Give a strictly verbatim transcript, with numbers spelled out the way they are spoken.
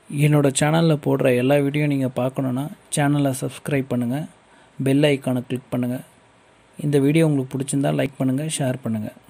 என்னோட சேனலில் போடுற எல்லா வீடியோ நீங்கள் பார்க்கணுன்னா சேனலை சப்ஸ்கிரைப் பண்ணுங்கள், பெல் ஐக்கானை கிளிக் பண்ணுங்கள். இந்த வீடியோ உங்களுக்கு பிடிச்சிருந்தால் லைக் பண்ணுங்கள், ஷேர் பண்ணுங்கள்.